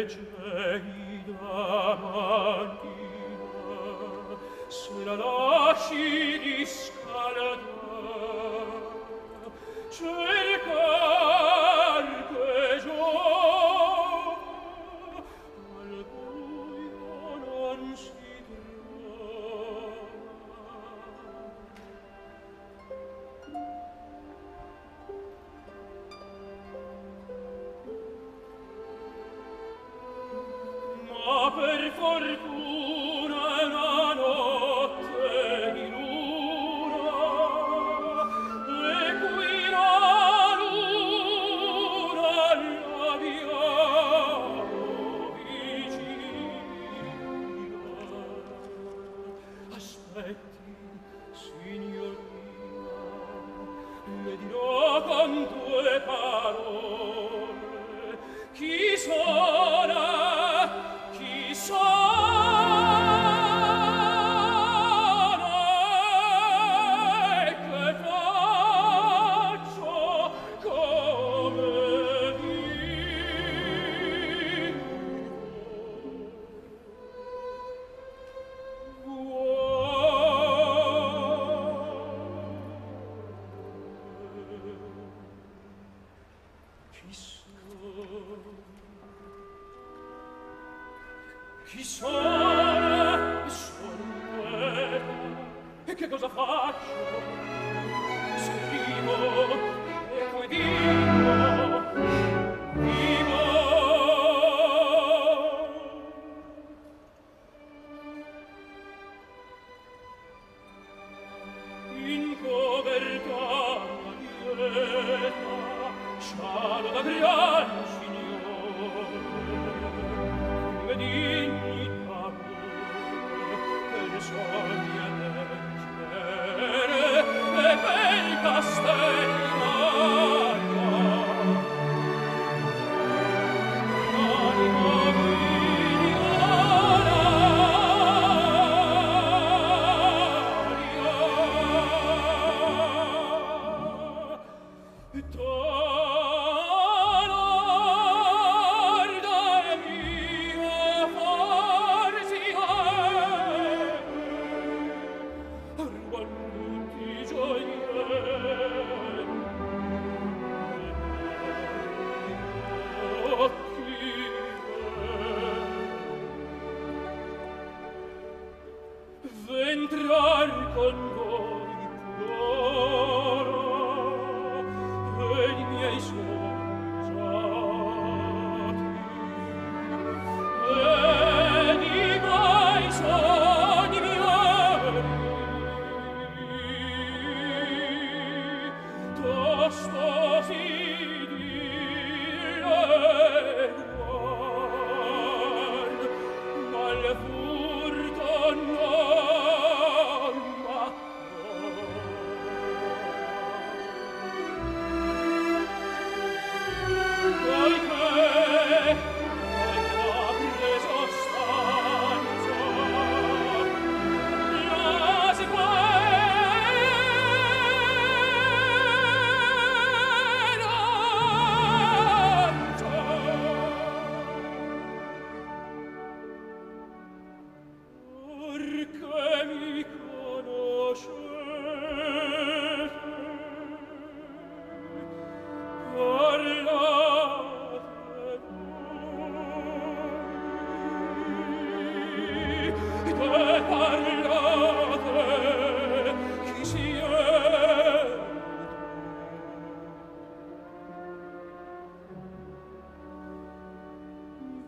gelida manina, se la lasci riscaldar, cercar che giova al buio non si trova. Ma per fortuna una notte di luna, le cui la luna l'abbiamo vicina. Aspetti, signorina, le dirò con due parole chi sono. Chi sono e che faccio come vivo. Chi sono? Chi sono? Sono un poeta. E che cosa faccio? Scrivo e come dico, vivo. In povertà lieta, scialo da gran signore, come dignità per soglia leggere e per castelli anima v'entrar con voi ploro e i miei soggiati ed i miei sogni miei tosto si dileguan mal furto no.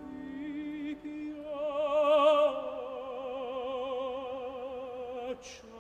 Touch